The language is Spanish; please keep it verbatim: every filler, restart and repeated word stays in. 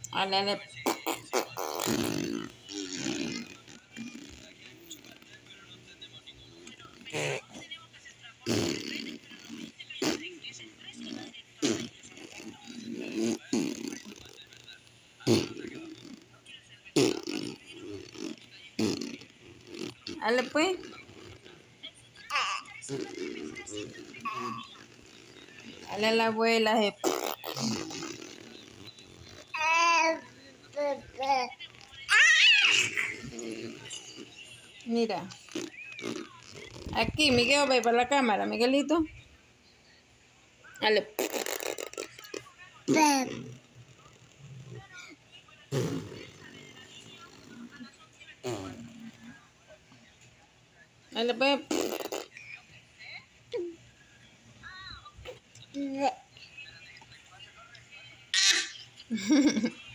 Dale, dale. Dale, pues. Dale a la abuela. Je. Mira. Aquí, Miguel, ve para la cámara, Miguelito. Dale. Dale, pues.